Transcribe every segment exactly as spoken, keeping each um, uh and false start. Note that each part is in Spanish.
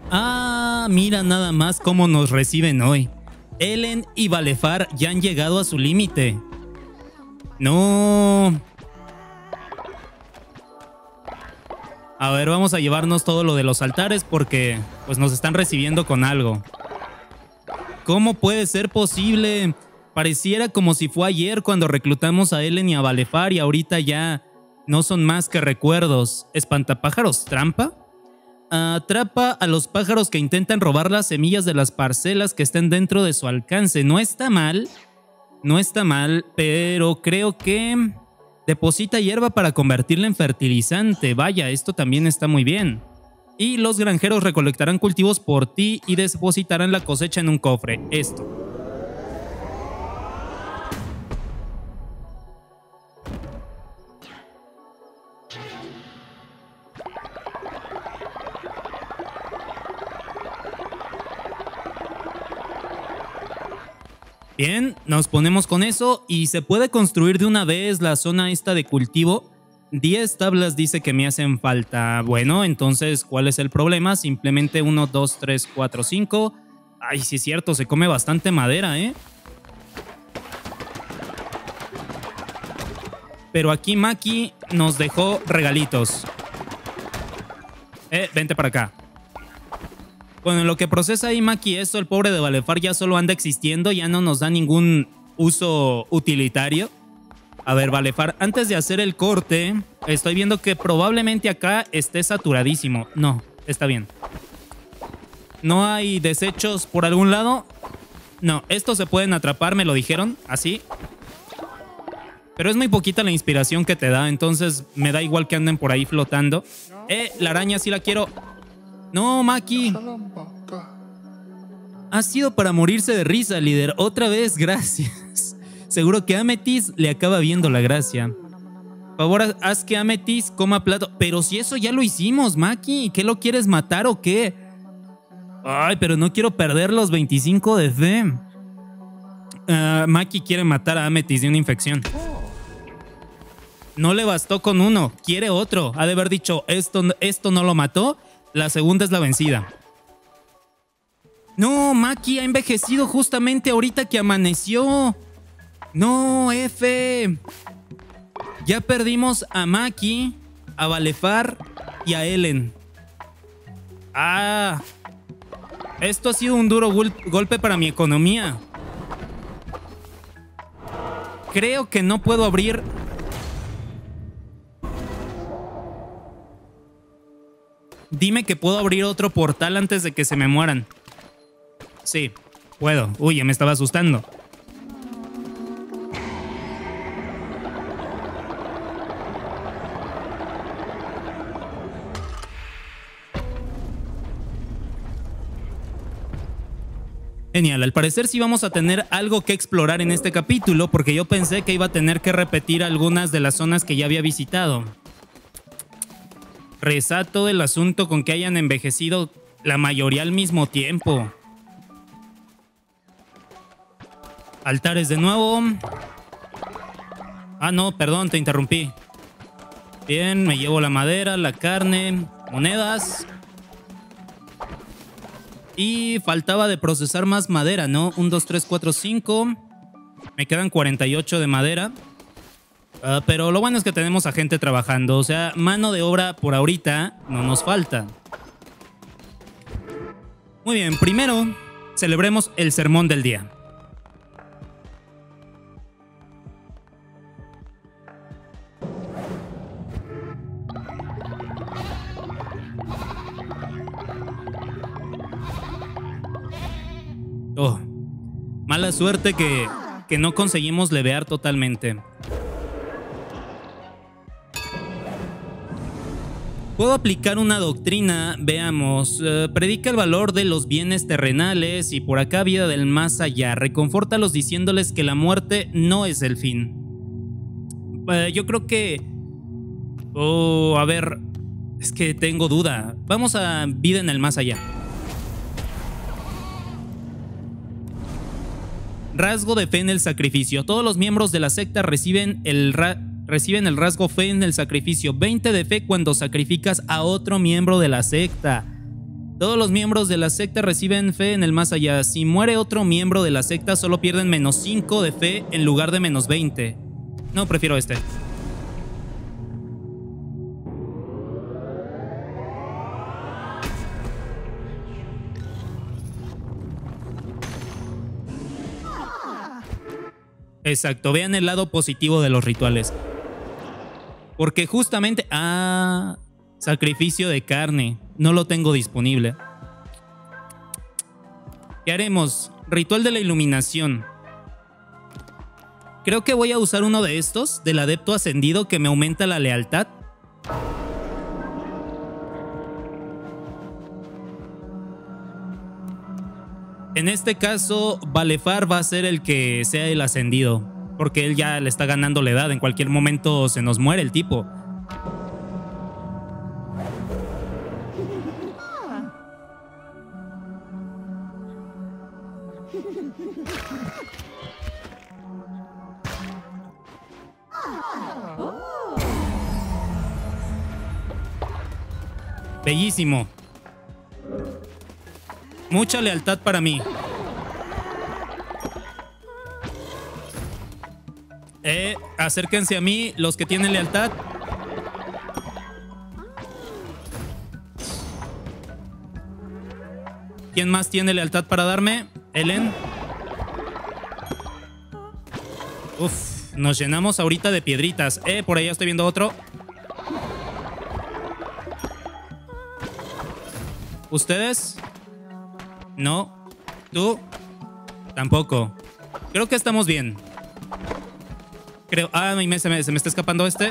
Ah, mira nada más cómo nos reciben hoy. Ellen y Valefar ya han llegado a su límite. No. A ver, vamos a llevarnos todo lo de los altares porque pues nos están recibiendo con algo. ¿Cómo puede ser posible? Pareciera como si fue ayer cuando reclutamos a Ellen y a Valefar y ahorita ya no son más que recuerdos. ¿Espantapájaros trampa? Atrapa a los pájaros que intentan robar las semillas de las parcelas que estén dentro de su alcance. No está mal, no está mal, pero creo que deposita hierba para convertirla en fertilizante. Vaya, esto también está muy bien. Y los granjeros recolectarán cultivos por ti y depositarán la cosecha en un cofre. Esto. Bien, nos ponemos con eso y se puede construir de una vez la zona esta de cultivo. diez tablas dice que me hacen falta. Bueno, entonces, ¿cuál es el problema? Simplemente uno, dos, tres, cuatro, cinco. Ay, sí es cierto, se come bastante madera, ¿eh? Pero aquí Maki nos dejó regalitos. Eh, vente para acá. Bueno, en lo que procesa ahí Maki esto, el pobre de Valefar ya solo anda existiendo, ya no nos da ningún uso utilitario. A ver, Valefar, antes de hacer el corte, estoy viendo que probablemente acá esté saturadísimo. No, está bien. ¿No hay desechos por algún lado? No, estos se pueden atrapar, me lo dijeron, así. Pero es muy poquita la inspiración que te da, entonces me da igual que anden por ahí flotando. Eh, la araña sí la quiero. No, Maki. Ha sido para morirse de risa, líder. Otra vez, gracias. Seguro que Amethyst le acaba viendo la gracia. Por favor, haz que Amethyst coma plato. Pero si eso ya lo hicimos, Maki. ¿Qué lo quieres matar o qué? Ay, pero no quiero perder los veinticinco de fe. Uh, Maki quiere matar a Amethyst de una infección. No le bastó con uno. Quiere otro. Ha de haber dicho, esto, esto no lo mató. La segunda es la vencida. No, Maki ha envejecido justamente ahorita que amaneció. No, F. Ya perdimos a Maki, a Valefar y a Ellen. Ah. Esto ha sido un duro gol golpe para mi economía. Creo que no puedo abrir... Dime que puedo abrir otro portal antes de que se me mueran. Sí, puedo. Uy, ya me estaba asustando. Genial, al parecer sí vamos a tener algo que explorar en este capítulo, porque yo pensé que iba a tener que repetir algunas de las zonas que ya había visitado. Resato el asunto con que hayan envejecido la mayoría al mismo tiempo. Altares de nuevo. Ah, no, perdón, te interrumpí. Bien, me llevo la madera, la carne, monedas. Y faltaba de procesar más madera, ¿no? uno, dos, tres, cuatro, cinco. Me quedan cuarenta y ocho de madera. Uh, pero lo bueno es que tenemos a gente trabajando. O sea, mano de obra por ahorita no nos falta. Muy bien, primero celebremos el sermón del día. Oh, mala suerte que, que no conseguimos levear totalmente. Puedo aplicar una doctrina, veamos, uh, predica el valor de los bienes terrenales y por acá vida del más allá. Reconfórtalos diciéndoles que la muerte no es el fin. Uh, yo creo que... Oh, a ver, es que tengo duda. Vamos a vida en el más allá. Rasgo de fe en el sacrificio. Todos los miembros de la secta reciben el... Ra Reciben el rasgo fe en el sacrificio. veinte de fe cuando sacrificas a otro miembro de la secta. Todos los miembros de la secta reciben fe en el más allá. Si muere otro miembro de la secta, solo pierden menos cinco de fe en lugar de menos veinte. No, prefiero este. Exacto, vean el lado positivo de los rituales. Porque justamente... Ah, sacrificio de carne. No lo tengo disponible. ¿Qué haremos? Ritual de la iluminación. Creo que voy a usar uno de estos, del adepto ascendido, que me aumenta la lealtad. En este caso, Valefar va a ser el que sea el ascendido, porque él ya le está ganando la edad. En cualquier momento se nos muere el tipo. Bellísimo. Mucha lealtad para mí. Eh, acérquense a mí, los que tienen lealtad. ¿Quién más tiene lealtad para darme? Ellen. Uf, nos llenamos ahorita de piedritas. Eh, por ahí estoy viendo otro. ¿Ustedes? No. ¿Tú? Tampoco. Creo que estamos bien. Creo... Ah, me, se, me, se me está escapando este.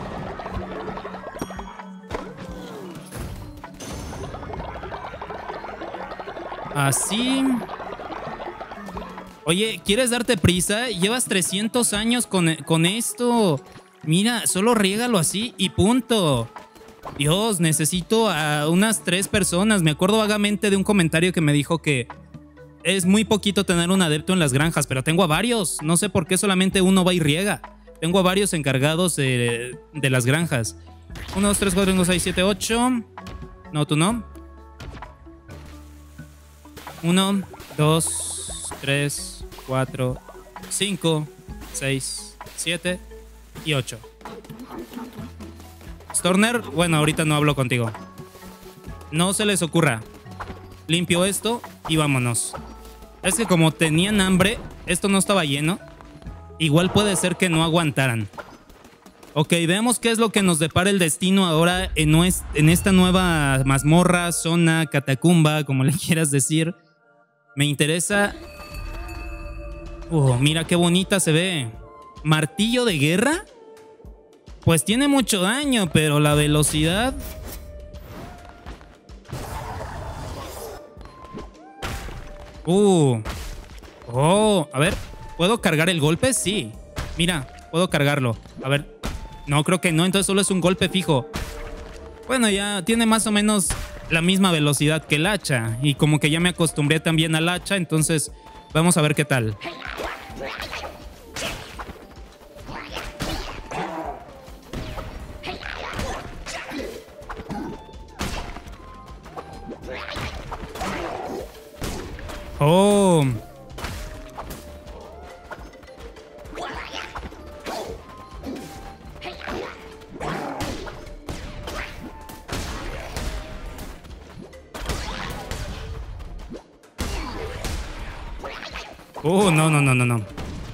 Así. Oye, ¿quieres darte prisa? Llevas trescientos años con, con esto. Mira, solo riégalo así y punto. Dios, necesito a unas tres personas. Me acuerdo vagamente de un comentario que me dijo que es muy poquito tener un adepto en las granjas, pero tengo a varios. No sé por qué solamente uno va y riega. Tengo a varios encargados de, de las granjas. uno, dos, tres, cuatro, cinco, seis, siete, ocho. No, tú no. uno, dos, tres, cuatro, cinco, seis, siete y ocho. Storner, bueno, ahorita no hablo contigo. No se les ocurra. Limpio esto y vámonos. Es que como tenían hambre, esto no estaba lleno. Igual puede ser que no aguantaran. Ok, veamos qué es lo que nos depara el destino ahora en, nues- en esta nueva mazmorra, zona, catacumba, como le quieras decir. Me interesa... Oh, mira qué bonita se ve. ¿Martillo de guerra? Pues tiene mucho daño, pero la velocidad... Uh. Oh, a ver. ¿Puedo cargar el golpe? Sí. Mira, puedo cargarlo. A ver. No, creo que no. Entonces solo es un golpe fijo. Bueno, ya tiene más o menos la misma velocidad que el hacha. Y como que ya me acostumbré también al hacha. Entonces vamos a ver qué tal. Oh. Oh, no, no, no, no, no.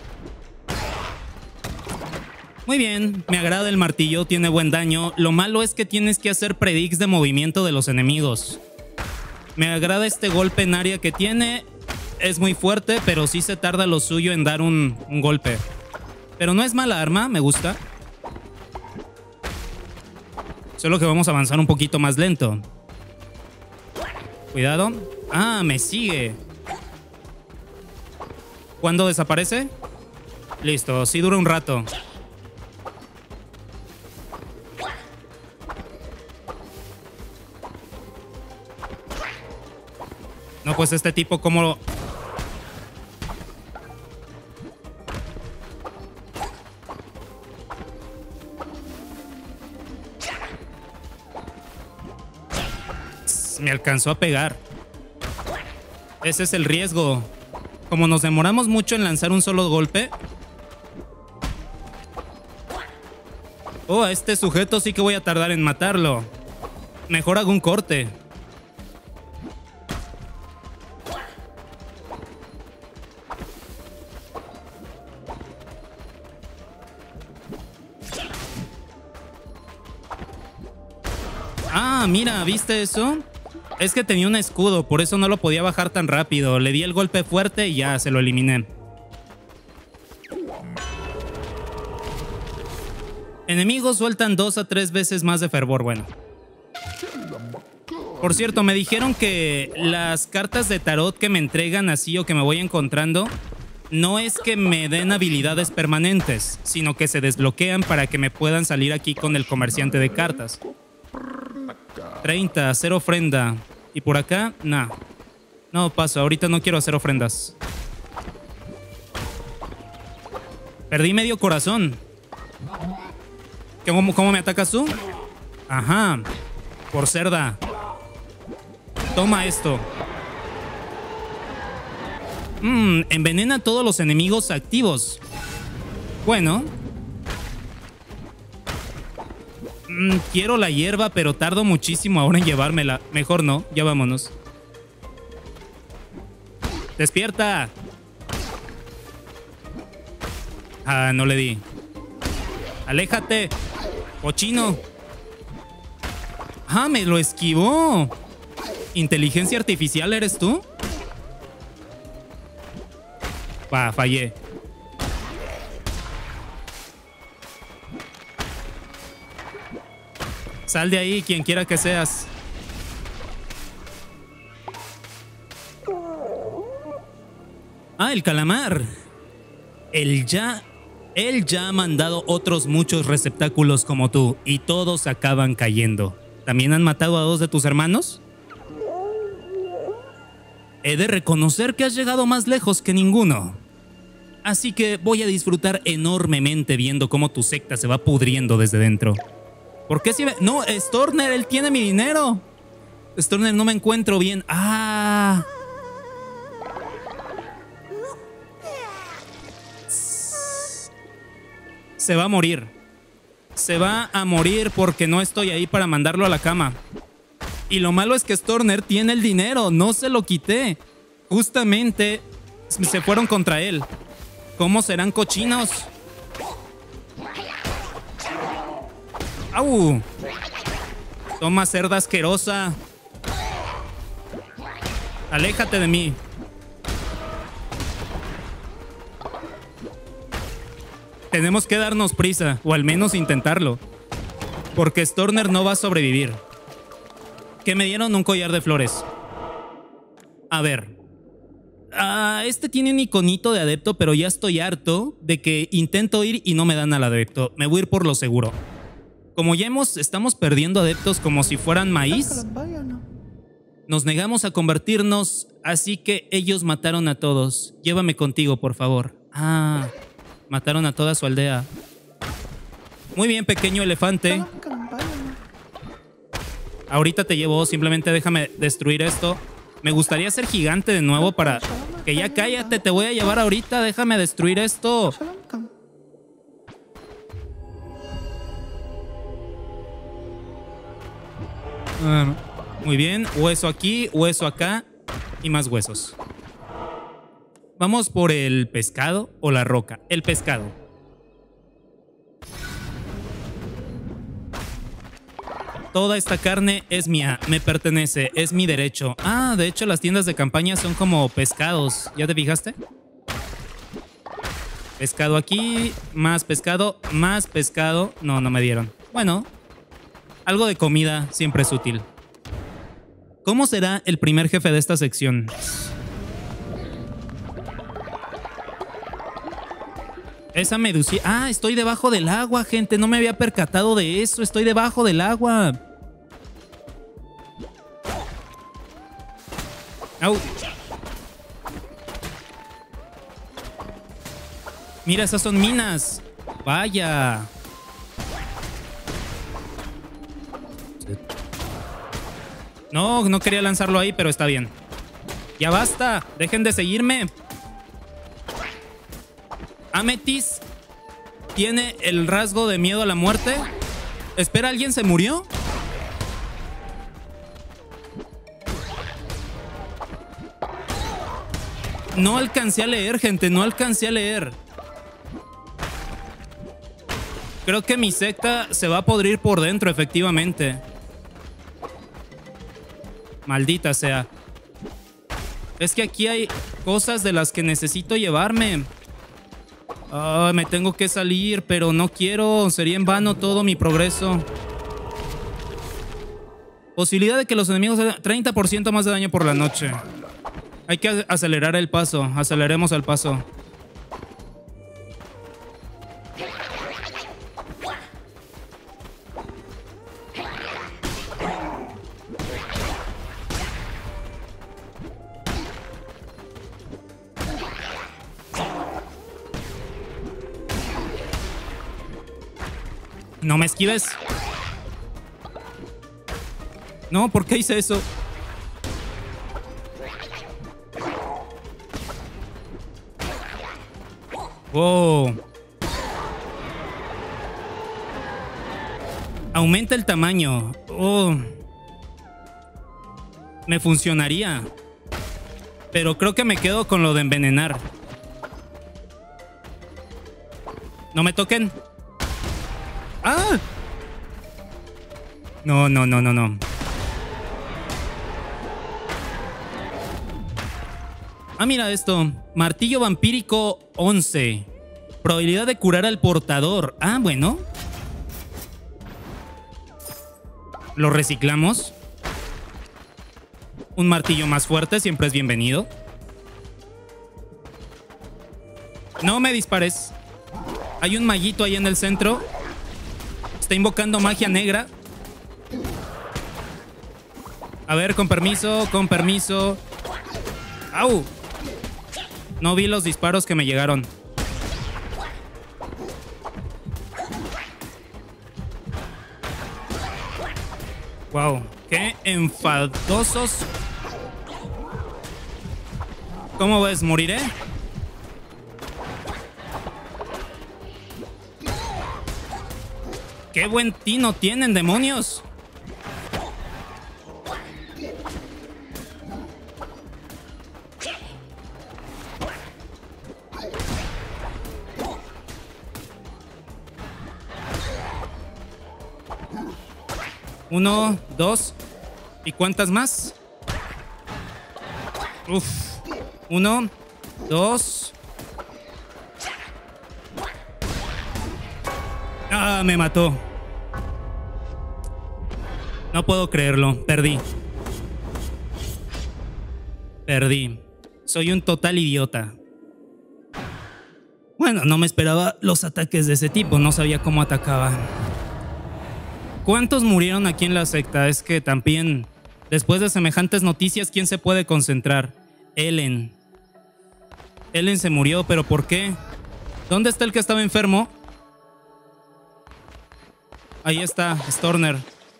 Muy bien, me agrada el martillo, tiene buen daño. Lo malo es que tienes que hacer predicts de movimiento de los enemigos. Me agrada este golpe en área que tiene. Es muy fuerte, pero sí se tarda lo suyo en dar un, un golpe. Pero no es mala arma, me gusta. Solo que vamos a avanzar un poquito más lento. Cuidado. Ah, me sigue. ¿Cuándo desaparece? Listo, sí dura un rato. No, pues este tipo como... Me alcanzó a pegar. Ese es el riesgo. Como nos demoramos mucho en lanzar un solo golpe. Oh, a este sujeto sí que voy a tardar en matarlo. Mejor hago un corte. Ah, mira, ¿viste eso? Es que tenía un escudo, por eso no lo podía bajar tan rápido. Le di el golpe fuerte y ya, se lo eliminé. Enemigos sueltan dos a tres veces más de fervor, bueno. Por cierto, me dijeron que las cartas de tarot que me entregan así o que me voy encontrando no es que me den habilidades permanentes, sino que se desbloquean para que me puedan salir aquí con el comerciante de cartas. treinta, hacer ofrenda. Y por acá, nah. No, paso, ahorita no quiero hacer ofrendas. Perdí medio corazón. ¿Cómo, cómo me atacas tú? Ajá. Por cerda. Toma esto. Mmm, envenena a todos los enemigos activos. Bueno. Mm, quiero la hierba, pero tardo muchísimo ahora en llevármela. Mejor no, ya vámonos. ¡Despierta! Ah, no le di. ¡Aléjate! ¡Cochino! ¡Ah, me lo esquivó! ¿Inteligencia artificial eres tú? Pa, fallé. Sal de ahí, quien quiera que seas. Ah, el calamar. Él ya... Él ya ha mandado otros muchos receptáculos como tú y todos acaban cayendo. ¿También han matado a dos de tus hermanos? He de reconocer que has llegado más lejos que ninguno. Así que voy a disfrutar enormemente viendo cómo tu secta se va pudriendo desde dentro. ¿Por qué si me... No, Storner, él tiene mi dinero. Storner, no me encuentro bien. Ah... Se va a morir. Se va a morir porque no estoy ahí para mandarlo a la cama. Y lo malo es que Storner tiene el dinero. No se lo quité. Justamente se fueron contra él. ¿Cómo serán cochinos? ¡Au! Toma, cerda asquerosa. Aléjate de mí. Tenemos que darnos prisa, o al menos intentarlo. Porque Storner no va a sobrevivir. Que me dieron un collar de flores. A ver. Ah, este tiene un iconito de adepto, pero ya estoy harto de que intento ir y no me dan al adepto. Me voy a ir por lo seguro. Como ya hemos, estamos perdiendo adeptos como si fueran maíz. Nos negamos a convertirnos, así que ellos mataron a todos. Llévame contigo, por favor. Ah... Mataron a toda su aldea. Muy bien, pequeño elefante. Ahorita te llevo, simplemente déjame destruir esto. Me gustaría ser gigante de nuevo para... Que ya cállate, te voy a llevar ahorita. Déjame destruir esto. Muy bien, hueso aquí, hueso acá y más huesos. Vamos por el pescado o la roca. El pescado. Toda esta carne es mía, me pertenece, es mi derecho. Ah, de hecho las tiendas de campaña son como pescados. ¿Ya te fijaste? Pescado aquí, más pescado, más pescado. No, no me dieron. Bueno, algo de comida siempre es útil. ¿Cómo será el primer jefe de esta sección? Esa medusa... Ah, estoy debajo del agua, gente. No me había percatado de eso. Estoy debajo del agua. Au. Mira, esas son minas. Vaya. No, no quería lanzarlo ahí, pero está bien. Ya basta. Dejen de seguirme. Amethyst tiene el rasgo de miedo a la muerte. Espera, ¿alguien se murió? No alcancé a leer, gente. No alcancé a leer. Creo que mi secta se va a podrir por dentro, efectivamente. Maldita sea. Es que aquí hay cosas de las que necesito llevarme. Oh, me tengo que salir, pero no quiero. Sería en vano todo mi progreso. Posibilidad de que los enemigos hagan treinta por ciento más de daño por la noche. Hay que acelerar el paso. Aceleremos el paso. No me esquives. No, ¿por qué hice eso? Wow. Aumenta el tamaño. Oh. Me funcionaría. Pero creo que me quedo con lo de envenenar. No me toquen. ¡Ah! No, no, no, no, no. Ah, mira esto. Martillo vampírico once. Probabilidad de curar al portador. Ah, bueno. Lo reciclamos. Un martillo más fuerte siempre es bienvenido. No me dispares. Hay un maguito ahí en el centro. Está invocando magia negra. A ver, con permiso, con permiso. ¡Au! No vi los disparos que me llegaron. Wow, qué enfadosos. ¿Cómo ves? ¿Moriré? ¡Qué buen tino tienen, demonios! Uno, dos. ¿Y cuántas más? Uf. Uno, dos. Ah, me mató. No puedo creerlo. Perdí. Perdí. Soy un total idiota. Bueno, no me esperaba los ataques de ese tipo. No sabía cómo atacaba. ¿Cuántos murieron aquí en la secta? Es que también, después de semejantes noticias, ¿quién se puede concentrar? Ellen. Ellen se murió, ¿pero por qué? ¿Dónde está el que estaba enfermo? Ahí está, Storner.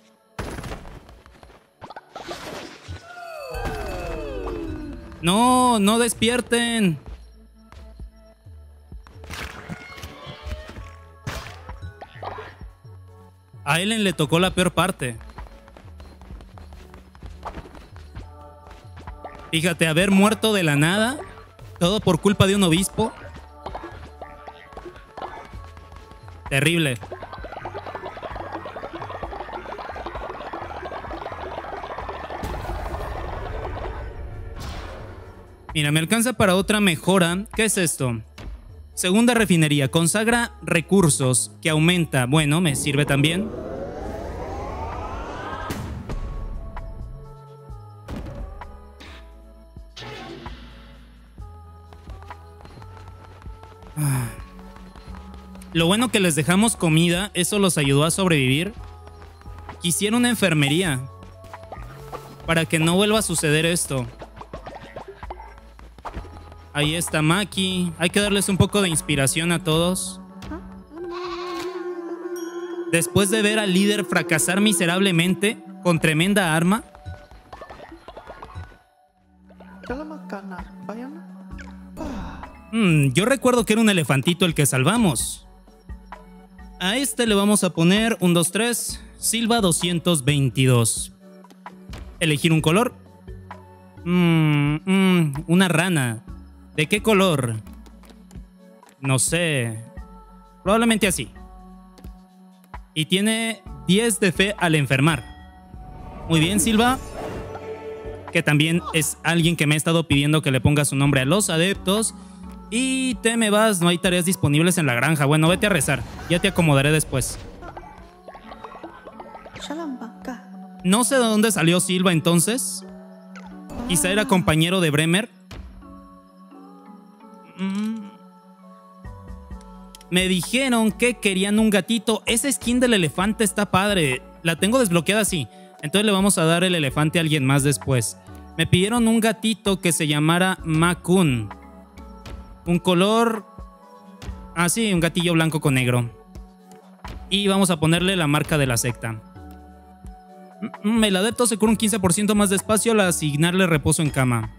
No, no despierten. A Ellen le tocó la peor parte. Fíjate, haber muerto de la nada, todo por culpa de un obispo. Terrible. Mira, me alcanza para otra mejora. ¿Qué es esto? Segunda refinería. Consagra recursos que aumenta. Bueno, me sirve también. Ah. Lo bueno que les dejamos comida. Eso los ayudó a sobrevivir. Quisiera una enfermería para que no vuelva a suceder esto. Ahí está Maki. Hay que darles un poco de inspiración a todos. Después de ver al líder fracasar miserablemente con tremenda arma, Mm, yo recuerdo que era un elefantito el que salvamos. A este le vamos a poner un dos tres, Silva doscientos veintidós. Elegir un color. Mm, mm, una rana. ¿De qué color? No sé. Probablemente así. Y tiene diez de fe al enfermar. Muy bien, Silva. Que también es alguien que me ha estado pidiendo que le ponga su nombre a los adeptos. Y te me vas, no hay tareas disponibles en la granja. Bueno, vete a rezar. Ya te acomodaré después. No sé de dónde salió Silva entonces. Quizá era compañero de Bremer. Mm. Me dijeron que querían un gatito. Esa skin del elefante está padre. La tengo desbloqueada así. Entonces le vamos a dar el elefante a alguien más después. Me pidieron un gatito que se llamara Makun. Un color... Ah, sí, un gatillo blanco con negro. Y vamos a ponerle la marca de la secta. El adepto se cura un quince por ciento más de espacio al asignarle reposo en cama.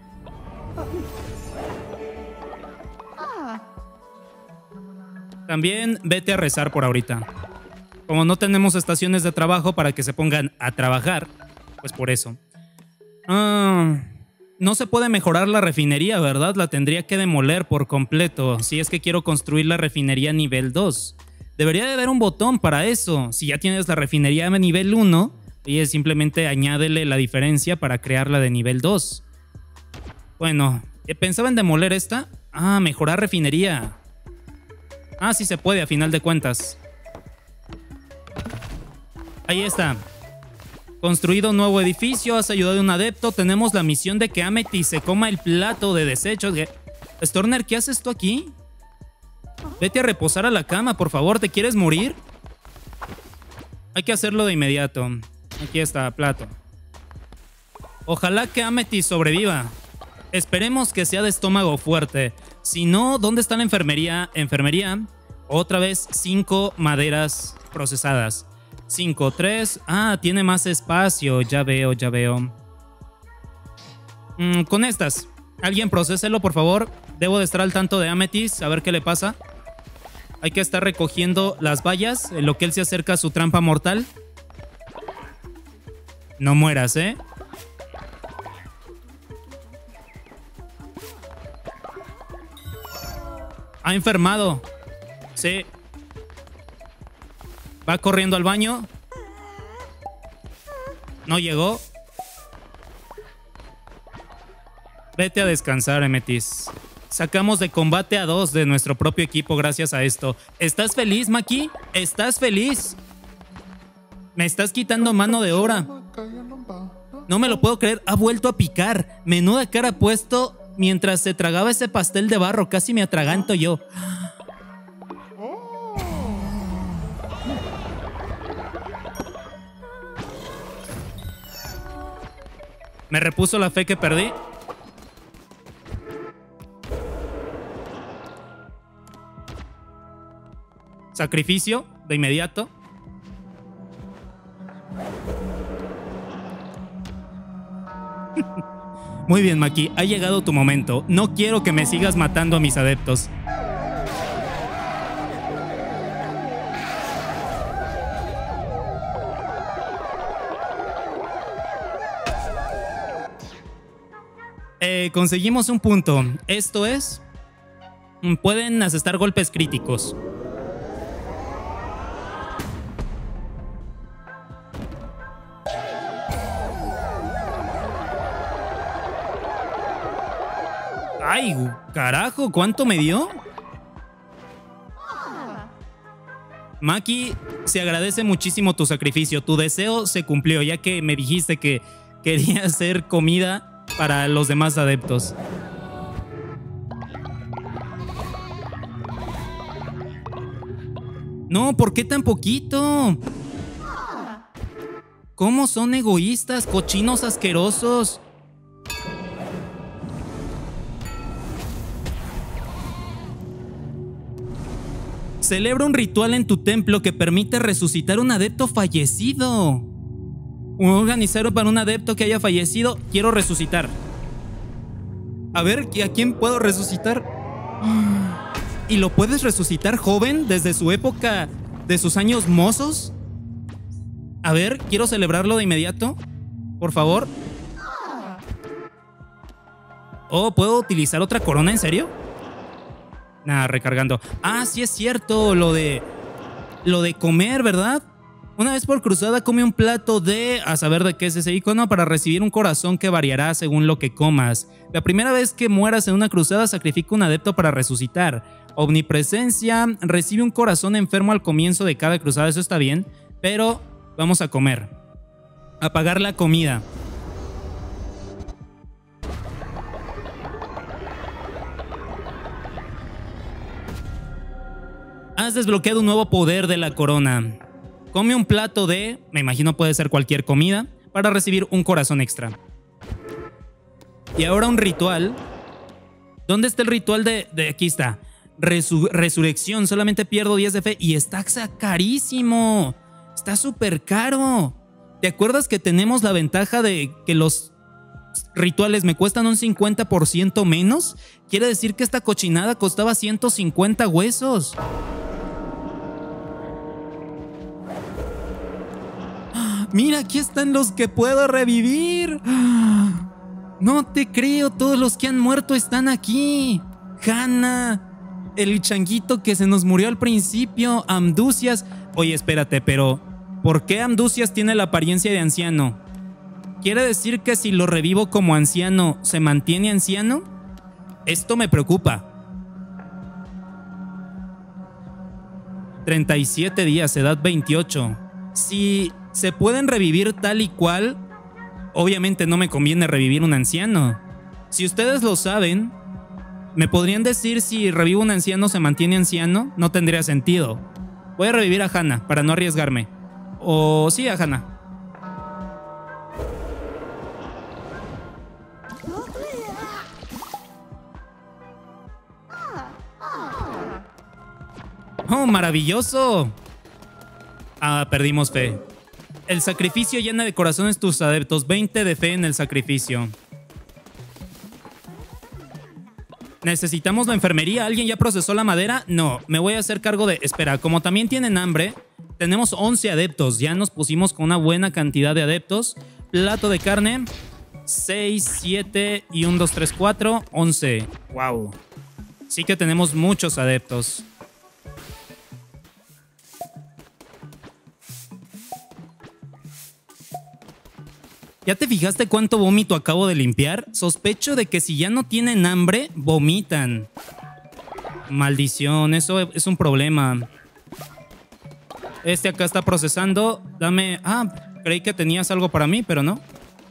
También vete a rezar por ahorita. Como no tenemos estaciones de trabajo para que se pongan a trabajar, pues por eso. Ah, no se puede mejorar la refinería, ¿verdad? La tendría que demoler por completo si es que quiero construir la refinería nivel dos. Debería de haber un botón para eso. Si ya tienes la refinería de nivel uno, y simplemente añádele la diferencia para crearla de nivel dos. Bueno, ¿pensaba en demoler esta? Ah, mejorar refinería. Ah, sí se puede a final de cuentas. Ahí está. Construido un nuevo edificio, has ayudado a un adepto. Tenemos la misión de que Amethyst se coma el plato de desechos. Storner, ¿qué haces tú aquí? Vete a reposar a la cama, por favor. ¿Te quieres morir? Hay que hacerlo de inmediato. Aquí está, plato. Ojalá que Amethyst sobreviva. Esperemos que sea de estómago fuerte. Si no, ¿dónde está la enfermería? Enfermería. Otra vez cinco maderas procesadas. cinco, tres. Ah, tiene más espacio. Ya veo, ya veo. Mm, con estas. Alguien procéselo, por favor. Debo de estar al tanto de Amethyst. A ver qué le pasa. Hay que estar recogiendo las vallas en lo que él se acerca a su trampa mortal. No mueras, ¿eh? Ha enfermado. Sí. Va corriendo al baño. No llegó. Vete a descansar, Amethyst. Sacamos de combate a dos de nuestro propio equipo gracias a esto. ¿Estás feliz, Maki? ¿Estás feliz? Me estás quitando mano de obra. No me lo puedo creer. Ha vuelto a picar. Menuda cara ha puesto mientras se tragaba ese pastel de barro. Casi me atraganto yo. Me repuso la fe que perdí. Sacrificio de inmediato. Muy bien, Maki, ha llegado tu momento. No quiero que me sigas matando a mis adeptos. Eh, conseguimos un punto. Esto es... Pueden asestar golpes críticos. ¡Ay, carajo! ¿Cuánto me dio? Maki, se agradece muchísimo tu sacrificio. Tu deseo se cumplió, ya que me dijiste que querías hacer comida para los demás adeptos. No, ¿por qué tan poquito? ¿Cómo son egoístas, cochinos asquerosos? Celebra un ritual en tu templo que permite resucitar un adepto fallecido. Organizar para un adepto que haya fallecido. Quiero resucitar. A ver, ¿a quién puedo resucitar? ¿Y lo puedes resucitar joven desde su época de sus años mozos? A ver, quiero celebrarlo de inmediato. Por favor. Oh, ¿puedo utilizar otra corona? ¿En serio? Nada, recargando. Ah, sí es cierto, lo de... Lo de comer, ¿verdad? Una vez por cruzada come un plato de... A saber de qué es ese icono para recibir un corazón que variará según lo que comas. La primera vez que mueras en una cruzada sacrifica un adepto para resucitar. Omnipresencia, recibe un corazón enfermo al comienzo de cada cruzada. Eso está bien, pero vamos a comer. Apagar la comida. Has desbloqueado un nuevo poder de la corona. Come un plato de, me imagino puede ser cualquier comida, para recibir un corazón extra. Y ahora un ritual. ¿Dónde está el ritual de...? de aquí está. Resu, resurrección, solamente pierdo diez de fe y está carísimo. Está súper caro. ¿Te acuerdas que tenemos la ventaja de que los rituales me cuestan un cincuenta por ciento menos? Quiere decir que esta cochinada costaba ciento cincuenta huesos. Mira, aquí están los que puedo revivir. No te creo, todos los que han muerto están aquí. Hanna, el changuito que se nos murió al principio, Amducias. Oye, espérate, pero ¿por qué Amducias tiene la apariencia de anciano? ¿Quiere decir que si lo revivo como anciano, se mantiene anciano? Esto me preocupa. treinta y siete días, edad veintiocho. Si se pueden revivir tal y cual, obviamente no me conviene revivir un anciano. Si ustedes lo saben, ¿me podrían decir si revivo un anciano se mantiene anciano? No tendría sentido. Voy a revivir a Hanna para no arriesgarme. O sí, a Hanna. ¡Oh, maravilloso! Ah, perdimos fe. El sacrificio llena de corazones tus adeptos. veinte de fe en el sacrificio. ¿Necesitamos la enfermería? ¿Alguien ya procesó la madera? No, me voy a hacer cargo de... Espera, como también tienen hambre, tenemos once adeptos. Ya nos pusimos con una buena cantidad de adeptos. Plato de carne. seis, siete y un, dos, tres, cuatro. once. Wow. Sí que tenemos muchos adeptos. ¿Ya te fijaste cuánto vómito acabo de limpiar? Sospecho de que si ya no tienen hambre, vomitan. Maldición, eso es un problema. Este acá está procesando. Dame... Ah, creí que tenías algo para mí, pero no.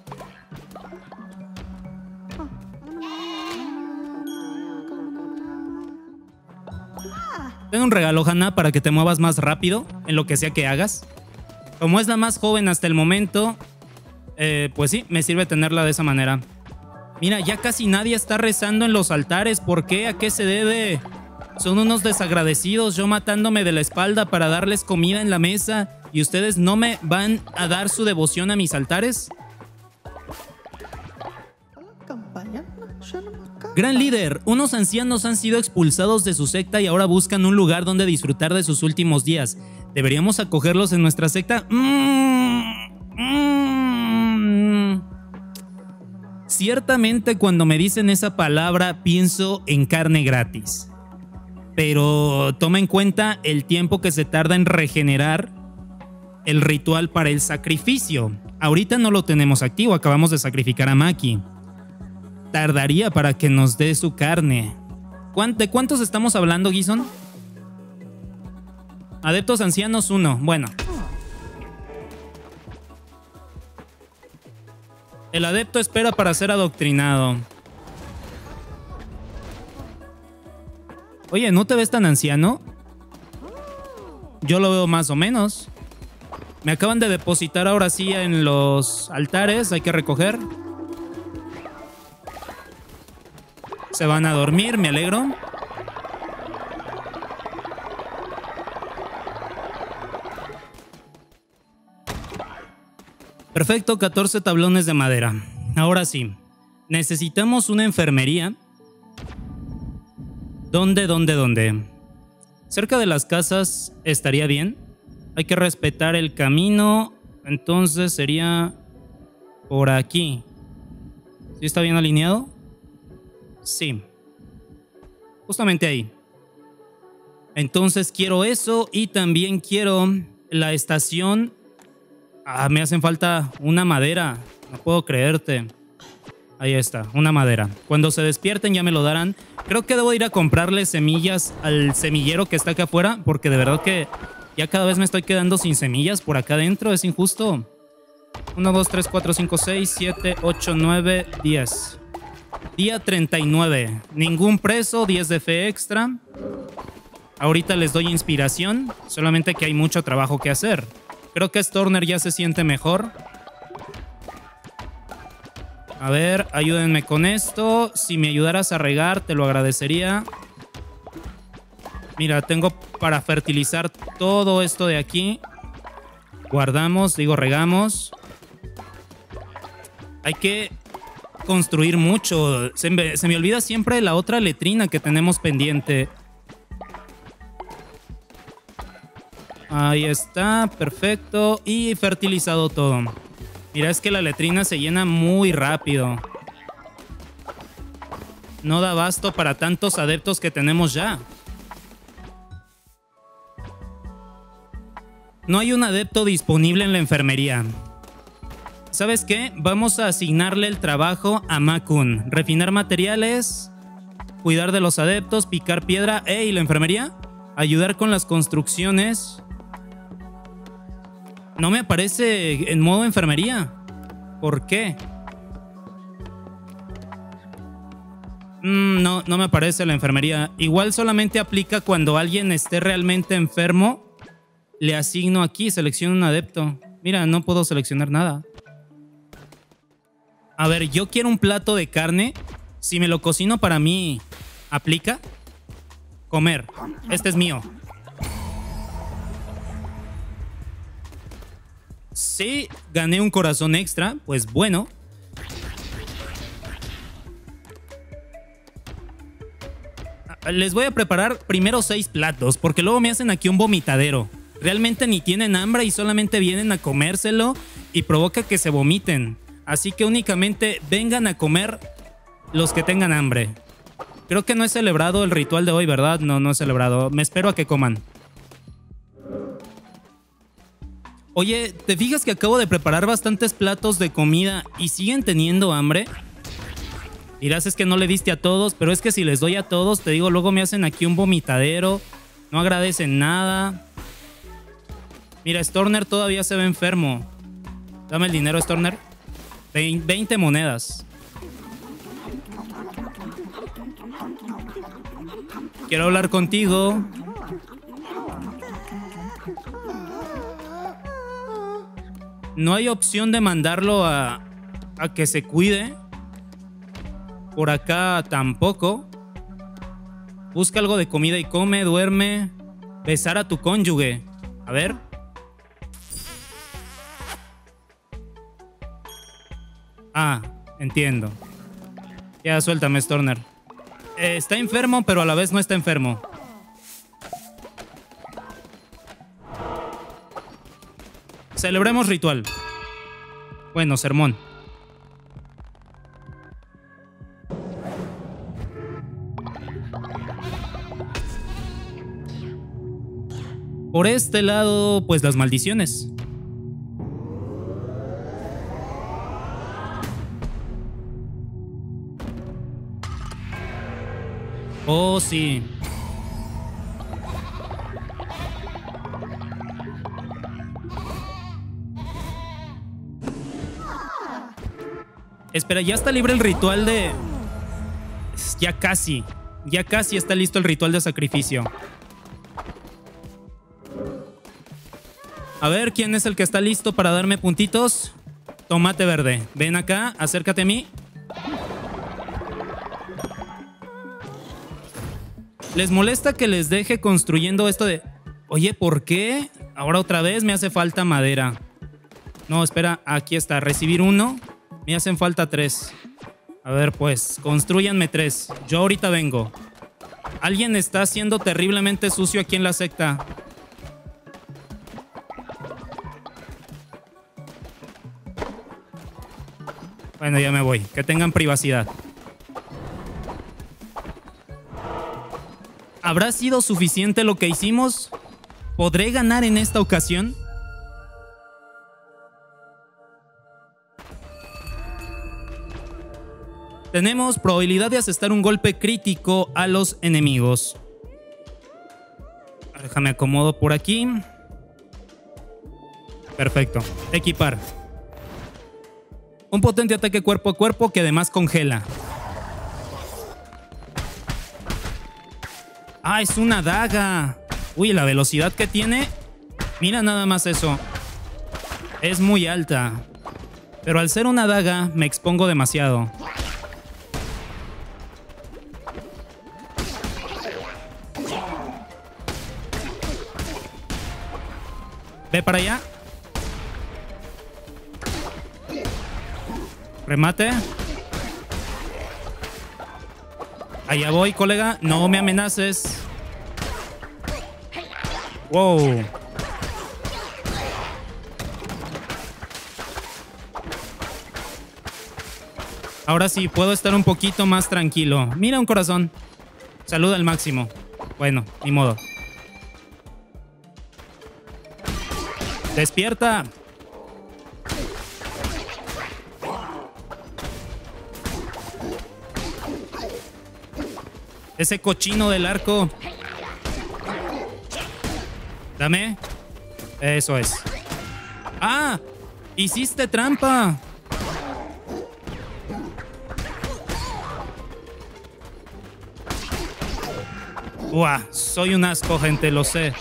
Tengo un regalo, Hanna, para que te muevas más rápido en lo que sea que hagas. Como es la más joven hasta el momento... Eh, pues sí, me sirve tenerla de esa manera. Mira, ya casi nadie está rezando en los altares. ¿Por qué? ¿A qué se debe? Son unos desagradecidos, yo matándome de la espalda para darles comida en la mesa. ¿Y ustedes no me van a dar su devoción a mis altares? Gran líder, unos ancianos han sido expulsados de su secta y ahora buscan un lugar donde disfrutar de sus últimos días. ¿Deberíamos acogerlos en nuestra secta? Mmm... Mmm... Ciertamente cuando me dicen esa palabra pienso en carne gratis. Pero toma en cuenta el tiempo que se tarda en regenerar el ritual para el sacrificio. Ahorita no lo tenemos activo, acabamos de sacrificar a Maki. Tardaría para que nos dé su carne. ¿De cuántos estamos hablando, Gison? Adeptos ancianos, uno. Bueno. El adepto espera para ser adoctrinado. Oye, ¿no te ves tan anciano? Yo lo veo más o menos. Me acaban de depositar ahora sí en los altares. Hay que recoger. Se van a dormir, me alegro. Perfecto, catorce tablones de madera. Ahora sí, necesitamos una enfermería. ¿Dónde, dónde, dónde? Cerca de las casas estaría bien. Hay que respetar el camino. Entonces sería por aquí. ¿Sí está bien alineado? Sí. Justamente ahí. Entonces quiero eso y también quiero la estación. Ah, me hacen falta una madera. No puedo creerte. Ahí está, una madera. Cuando se despierten ya me lo darán. Creo que debo ir a comprarle semillas al semillero que está acá afuera, porque de verdad que ya cada vez me estoy quedando sin semillas por acá adentro. Es injusto. uno, dos, tres, cuatro, cinco, seis, siete, ocho, nueve, diez. Día treinta y nueve. Ningún preso, diez de fe extra. Ahorita les doy inspiración, solamente que hay mucho trabajo que hacer. Creo que Storner ya se siente mejor. A ver, ayúdenme con esto. Si me ayudaras a regar, te lo agradecería. Mira, tengo para fertilizar todo esto de aquí. Guardamos, digo, regamos. Hay que construir mucho. Se me, se me olvida siempre la otra letrina que tenemos pendiente. Ahí está, perfecto. Y fertilizado todo. Mira, es que la letrina se llena muy rápido. No da abasto para tantos adeptos que tenemos ya. No hay un adepto disponible en la enfermería. ¿Sabes qué? Vamos a asignarle el trabajo a Makun. Refinar materiales, cuidar de los adeptos, picar piedra. ¡Ey! ¿La enfermería? Ayudar con las construcciones. No me aparece en modo enfermería. ¿Por qué? Mm, no, no me aparece la enfermería. Igual solamente aplica cuando alguien esté realmente enfermo. Le asigno aquí, selecciono un adepto. Mira, no puedo seleccionar nada. A ver, yo quiero un plato de carne. Si me lo cocino para mí, ¿aplica? Comer. Este es mío. Sí, gané un corazón extra. Pues bueno. Les voy a preparar primero seis platos, porque luego me hacen aquí un vomitadero. Realmente ni tienen hambre y solamente vienen a comérselo y provoca que se vomiten. Así que únicamente vengan a comer los que tengan hambre. Creo que no he celebrado el ritual de hoy, ¿verdad? No, no he celebrado. Me espero a que coman. Oye, ¿te fijas que acabo de preparar bastantes platos de comida y siguen teniendo hambre? Dirás, es que no le diste a todos, pero es que si les doy a todos, te digo, luego me hacen aquí un vomitadero. No agradecen nada. Mira, Storner todavía se ve enfermo. Dame el dinero, Storner. veinte monedas. Quiero hablar contigo. No hay opción de mandarlo a, a que se cuide. Por acá tampoco. Busca algo de comida y come, duerme. Besar a tu cónyuge. A ver. Ah, entiendo. Ya, suéltame, Storner. Eh, está enfermo, pero a la vez no está enfermo. Celebremos ritual. Bueno, sermón. Por este lado, pues las maldiciones. Oh, sí. Espera, ya está libre el ritual de... Ya casi. Ya casi está listo el ritual de sacrificio. A ver, ¿quién es el que está listo para darme puntitos? Tomate verde. Ven acá, acércate a mí. ¿Les molesta que les deje construyendo esto de... Oye, ¿por qué? Ahora otra vez me hace falta madera. No, espera, aquí está. Recibir uno. Me hacen falta tres. A ver, pues, construyanme tres. Yo ahorita vengo. Alguien está siendo terriblemente sucio aquí en la secta. Bueno, ya me voy. Que tengan privacidad. ¿Habrá sido suficiente lo que hicimos? ¿Podré ganar en esta ocasión? Tenemos probabilidad de asestar un golpe crítico a los enemigos. Déjame acomodo por aquí. Perfecto. Equipar. Un potente ataque cuerpo a cuerpo que además congela. ¡Ah, es una daga! Uy, la velocidad que tiene. Mira nada más eso. Es muy alta. Pero al ser una daga, me expongo demasiado. Ve para allá. Remate. Allá voy, colega. No me amenaces. Wow. Ahora sí, puedo estar un poquito más tranquilo. Mira un corazón. Salud al máximo. Bueno, ni modo. ¡Despierta! Ese cochino del arco. Dame. Eso es. ¡Ah! ¡Hiciste trampa! ¡Buah! Soy un asco, gente, lo sé.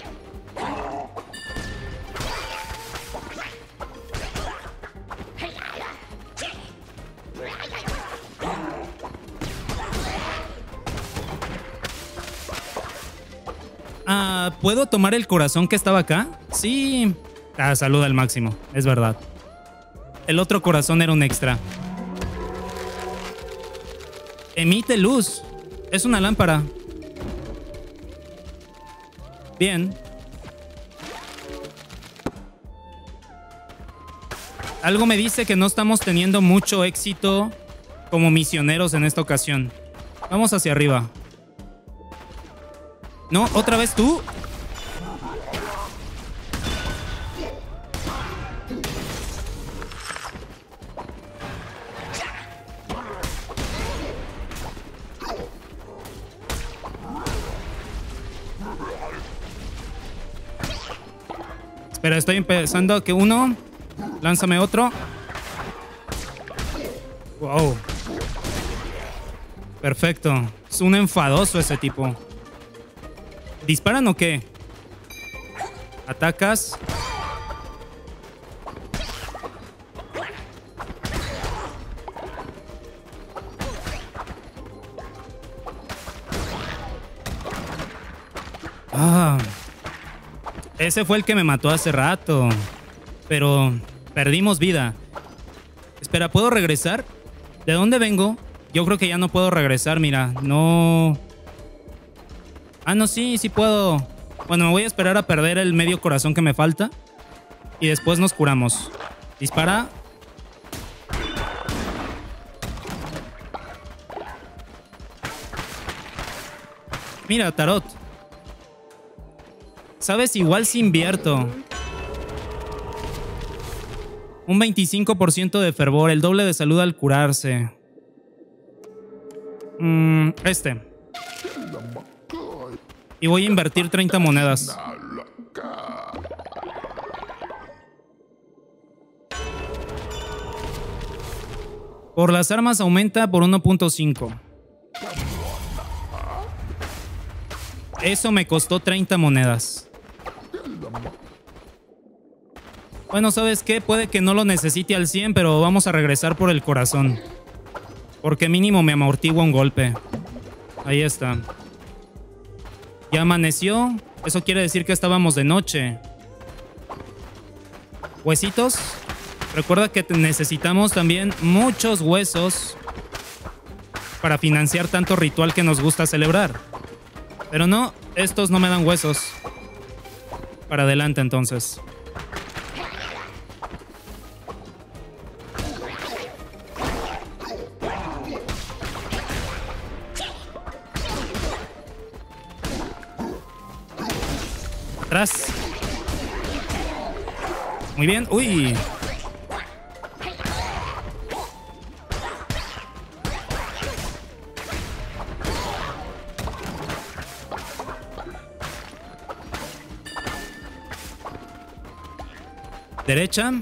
Ah, ¿puedo tomar el corazón que estaba acá? Sí. Ah, salud al máximo, es verdad. El otro corazón era un extra. Emite luz. Es una lámpara. Bien. Algo me dice que no estamos teniendo mucho éxito como misioneros en esta ocasión. Vamos hacia arriba. No, ¿otra vez tú? Espera, estoy empezando que uno. Lánzame otro. Wow. Perfecto. Es un enfadoso ese tipo. ¿Disparan o qué? ¿Atacas? Ah. Ese fue el que me mató hace rato. Pero perdimos vida. Espera, ¿puedo regresar? ¿De dónde vengo? Yo creo que ya no puedo regresar, mira. No... Ah, no, sí, sí puedo. Bueno, me voy a esperar a perder el medio corazón que me falta. Y después nos curamos. Dispara. Mira, Tarot. ¿Sabes? Igual si invierto. Un veinticinco por ciento de fervor. El doble de salud al curarse. Mm, este. Y voy a invertir treinta monedas. Por las armas aumenta por uno punto cinco. Eso me costó treinta monedas. Bueno, ¿sabes qué? Puede que no lo necesite al cien, pero vamos a regresar por el corazón. Porque mínimo me amortigua un golpe. Ahí está. Ya amaneció. Eso quiere decir que estábamos de noche. Huesitos. Recuerda que necesitamos también muchos huesos para financiar tanto ritual que nos gusta celebrar. Pero no, estos no me dan huesos. Para adelante, entonces. Atrás. Muy bien. Uy. Derecha.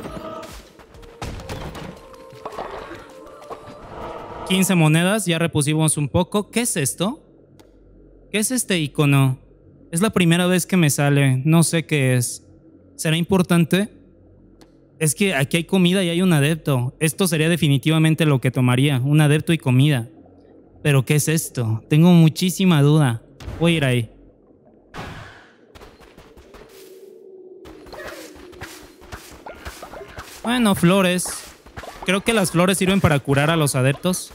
quince monedas. Ya repusimos un poco. ¿Qué es esto? ¿Qué es este icono? Es la primera vez que me sale. No sé qué es. ¿Será importante? Es que aquí hay comida y hay un adepto. Esto sería definitivamente lo que tomaría. Un adepto y comida. ¿Pero qué es esto? Tengo muchísima duda. Voy a ir ahí. Bueno, flores. Creo que las flores sirven para curar a los adeptos.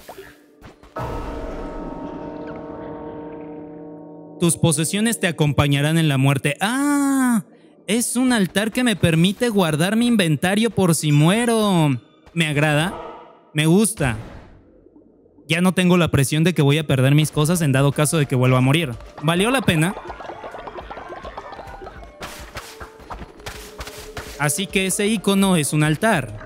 Tus posesiones te acompañarán en la muerte. ¡Ah! Es un altar que me permite guardar mi inventario por si muero. ¿Me agrada? Me gusta. Ya no tengo la presión de que voy a perder mis cosas en dado caso de que vuelva a morir. ¿Valió la pena? Así que ese icono es un altar.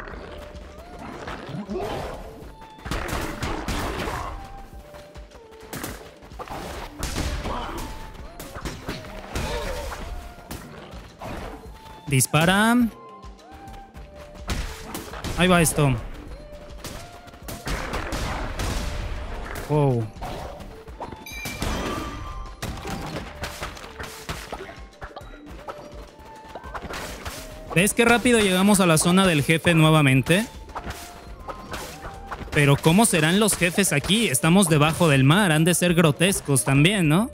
Dispara. Ahí va esto. Wow. ¿Ves qué rápido llegamos a la zona del jefe nuevamente? Pero ¿cómo serán los jefes aquí? Estamos debajo del mar. Han de ser grotescos también, ¿no?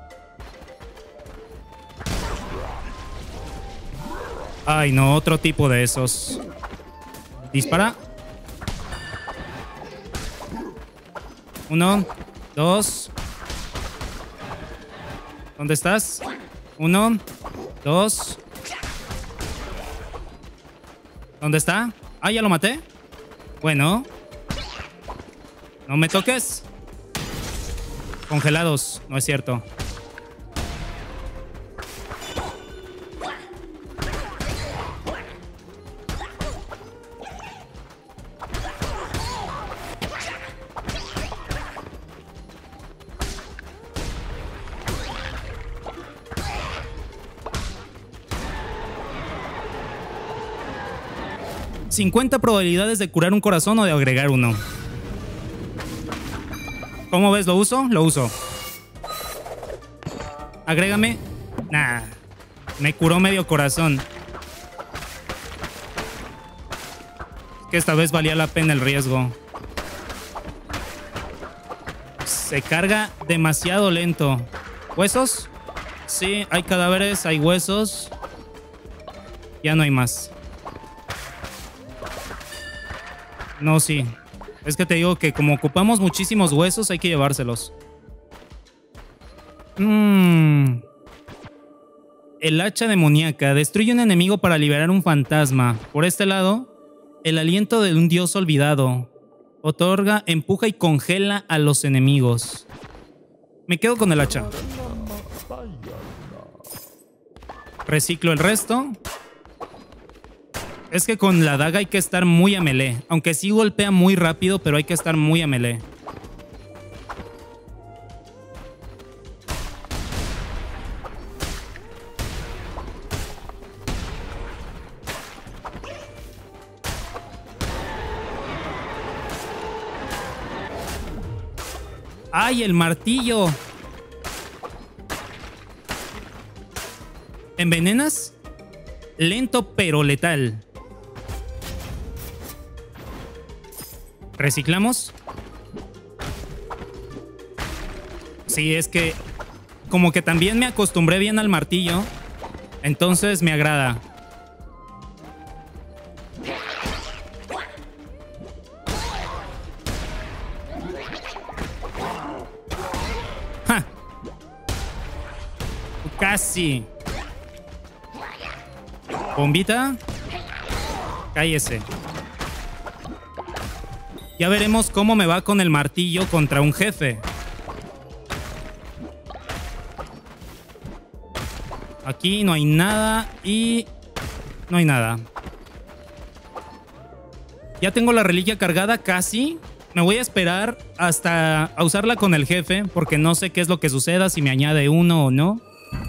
Ay, no, otro tipo de esos. Dispara. Uno, dos. ¿Dónde estás? Uno, dos. ¿Dónde está? Ah, ya lo maté. Bueno. No me toques. Congelados, no es cierto. cincuenta probabilidades de curar un corazón o de agregar uno. ¿Cómo ves? ¿Lo uso? Lo uso. Agrégame. Nah. Me curó medio corazón. Que esta vez valía la pena el riesgo. Se carga demasiado lento. ¿Huesos? Sí, hay cadáveres, hay huesos. Ya no hay más. No, sí. Es que te digo que como ocupamos muchísimos huesos, hay que llevárselos. Mmm. El hacha demoníaca. Destruye un enemigo para liberar un fantasma. Por este lado, el aliento de un dios olvidado. Otorga, empuja y congela a los enemigos. Me quedo con el hacha. Reciclo el resto. Es que con la daga hay que estar muy a melee. Aunque sí golpea muy rápido, pero hay que estar muy a melee. ¡Ay, el martillo! ¿Envenenas? Lento pero letal. ¿Reciclamos? Sí, es que como que también me acostumbré bien al martillo. Entonces me agrada. ¡Ja! Casi. Bombita. Cállese. Ya veremos cómo me va con el martillo contra un jefe. Aquí no hay nada y no hay nada. Ya tengo la reliquia cargada casi. Me voy a esperar hasta a usarla con el jefe porque no sé qué es lo que suceda, si me añade uno o no.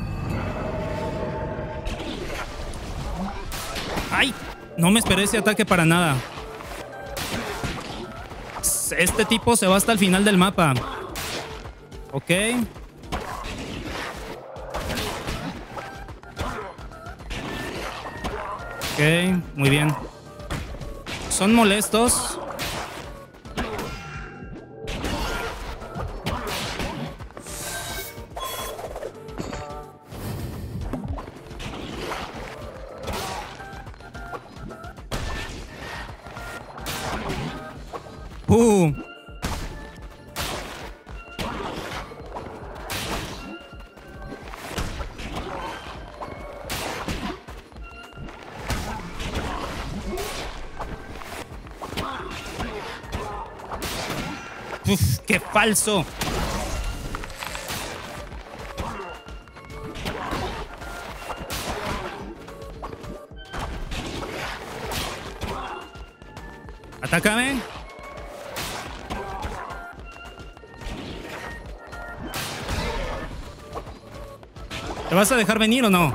¡Ay! No me esperé ese ataque para nada. Este tipo se va hasta el final del mapa. Ok. Ok, muy bien. Son molestos. Uh. Uf, ¡qué falso! ¡Atácame! ¿Te vas a dejar venir o no?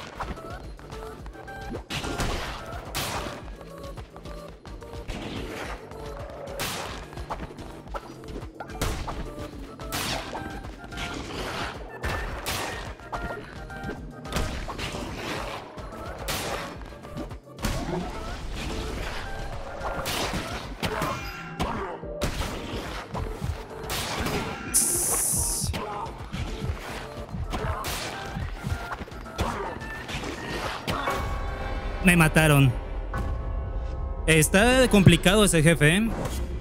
Me mataron. Está complicado ese jefe, ¿eh?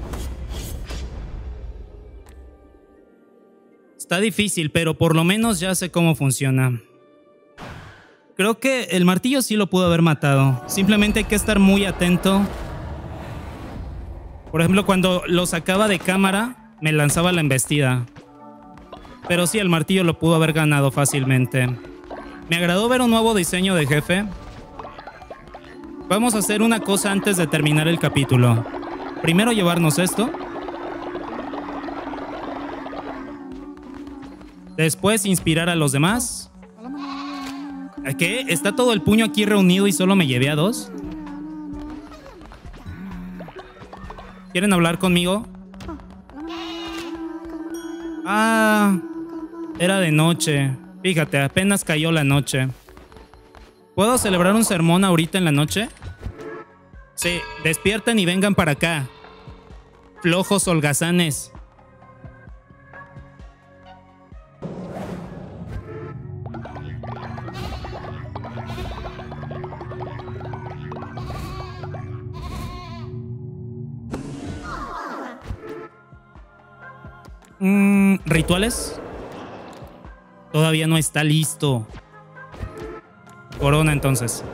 Está difícil, pero por lo menos ya sé cómo funciona. Creo que el martillo sí lo pudo haber matado. Simplemente hay que estar muy atento. Por ejemplo, cuando lo sacaba de cámara, me lanzaba la embestida. Pero sí, el martillo lo pudo haber ganado fácilmente. Me agradó ver un nuevo diseño de jefe. Vamos a hacer una cosa antes de terminar el capítulo. Primero llevarnos esto. Después inspirar a los demás. ¿Qué? ¿Está todo el puño aquí reunido y solo me llevé a dos? ¿Quieren hablar conmigo? Ah, era de noche. Fíjate, apenas cayó la noche. ¿Puedo celebrar un sermón ahorita en la noche? Sí, despierten y vengan para acá. Flojos holgazanes. Mm, ¿rituales? Todavía no está listo. Corona, entonces.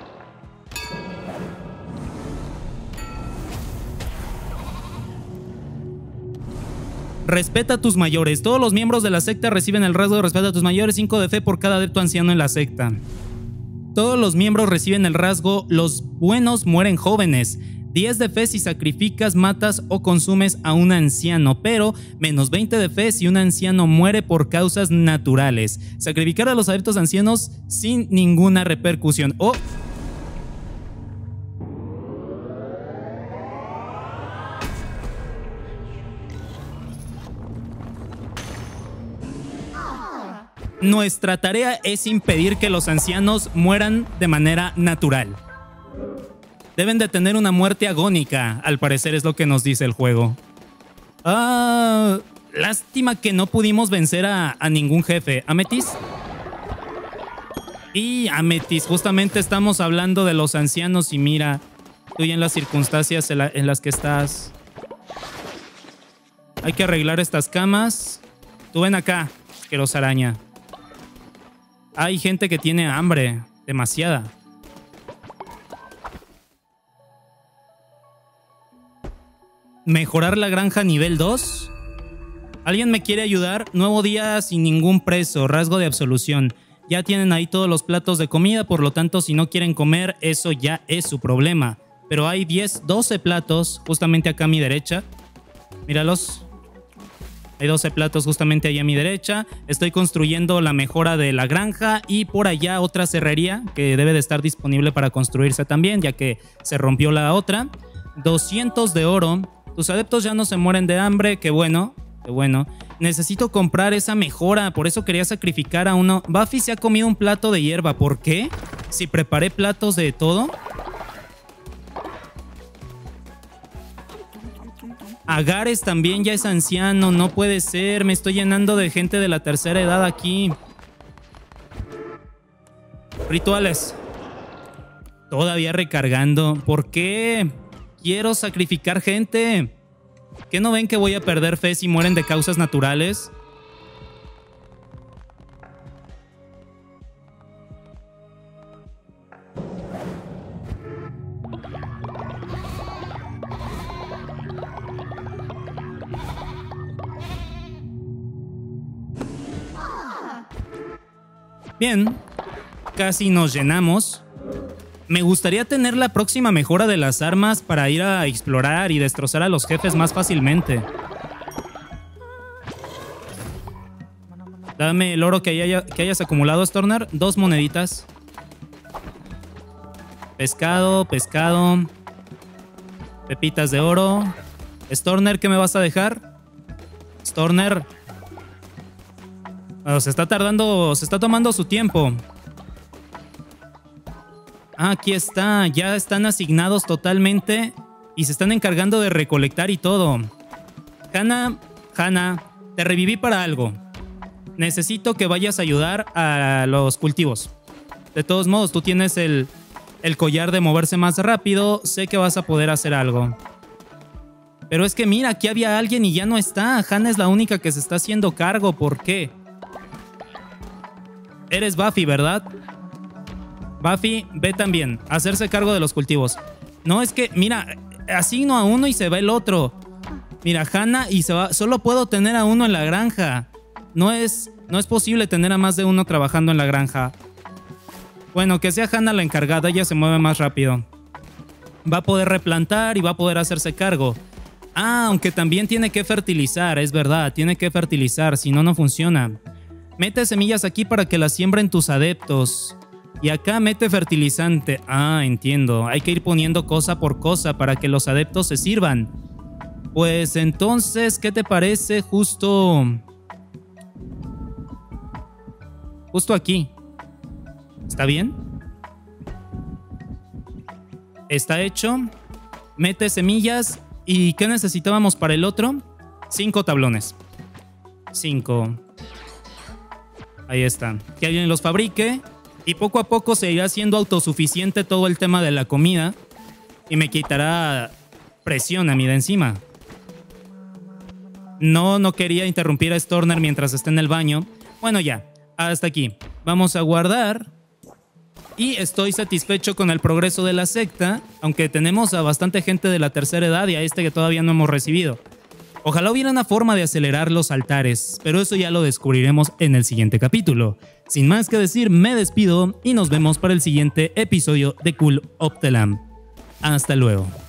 Respeta a tus mayores. Todos los miembros de la secta reciben el rasgo de respeto a tus mayores. cinco de fe por cada adepto anciano en la secta. Todos los miembros reciben el rasgo los buenos mueren jóvenes. diez de fe si sacrificas, matas o consumes a un anciano, pero menos veinte de fe si un anciano muere por causas naturales. Sacrificar a los adeptos ancianos sin ninguna repercusión. Oh. Nuestra tarea es impedir que los ancianos mueran de manera natural. Deben de tener una muerte agónica, al parecer es lo que nos dice el juego. Ah, lástima que no pudimos vencer a, a ningún jefe. ¿Ametis? Y Ametis, justamente estamos hablando de los ancianos y mira, tú y en las circunstancias en, la, en las que estás. Hay que arreglar estas camas. Tú ven acá, asquerosa araña. Hay gente que tiene hambre, demasiada. Mejorar la granja nivel dos. ¿Alguien me quiere ayudar? Nuevo día sin ningún preso, rasgo de absolución. Ya tienen ahí todos los platos de comida, por lo tanto, si no quieren comer, eso ya es su problema. Pero hay diez, doce platos justamente acá a mi derecha. Míralos. Hay doce platos justamente ahí a mi derecha. Estoy construyendo la mejora de la granja y por allá otra serrería que debe de estar disponible para construirse también, ya que se rompió la otra. doscientos de oro. Tus adeptos ya no se mueren de hambre, qué bueno. Qué bueno. Necesito comprar esa mejora, por eso quería sacrificar a uno. Buffy se ha comido un plato de hierba, ¿por qué? Si preparé platos de todo. Agares también ya es anciano, no puede ser. Me estoy llenando de gente de la tercera edad aquí. Rituales. Todavía recargando. ¿Por qué? Quiero sacrificar gente. ¿Qué no ven que voy a perder fe si mueren de causas naturales? Bien, casi nos llenamos. Me gustaría tener la próxima mejora de las armas para ir a explorar y destrozar a los jefes más fácilmente. Dame el oro que, haya, que hayas acumulado, Storner. Dos moneditas. Pescado, pescado. Pepitas de oro. Storner, ¿qué me vas a dejar? Storner. Oh, se está tardando, se está tomando su tiempo. Ah, aquí está, ya están asignados totalmente y se están encargando de recolectar y todo. Hannah, Hannah, te reviví para algo. Necesito que vayas a ayudar a los cultivos. De todos modos, tú tienes el, el collar de moverse más rápido, sé que vas a poder hacer algo. Pero es que mira, aquí había alguien y ya no está. Hannah es la única que se está haciendo cargo, ¿por qué? Eres Buffy, ¿verdad? Buffy, ve también, a hacerse cargo de los cultivos. No, es que, mira, asigno a uno y se va el otro. Mira, Hannah y se va. Solo puedo tener a uno en la granja. No es, no es posible tener a más de uno trabajando en la granja. Bueno, que sea Hannah la encargada, ella se mueve más rápido. Va a poder replantar y va a poder hacerse cargo. Ah, aunque también tiene que fertilizar, es verdad, tiene que fertilizar, si no, no funciona. Mete semillas aquí para que las siembren tus adeptos. Y acá mete fertilizante. Ah, entiendo. Hay que ir poniendo cosa por cosa para que los adeptos se sirvan. Pues entonces, ¿qué te parece justo... justo aquí? ¿Está bien? Está hecho. Mete semillas. ¿Y qué necesitábamos para el otro? Cinco tablones. Cinco. Ahí está. Que alguien los fabrique. Y poco a poco se irá siendo autosuficiente todo el tema de la comida. Y me quitará presión a mí de encima. No, no quería interrumpir a Storner mientras esté en el baño. Bueno, ya. Hasta aquí. Vamos a guardar. Y estoy satisfecho con el progreso de la secta. Aunque tenemos a bastante gente de la tercera edad y a este que todavía no hemos recibido. Ojalá hubiera una forma de acelerar los altares, pero eso ya lo descubriremos en el siguiente capítulo. Sin más que decir, me despido y nos vemos para el siguiente episodio de Cult of the Lamb. Hasta luego.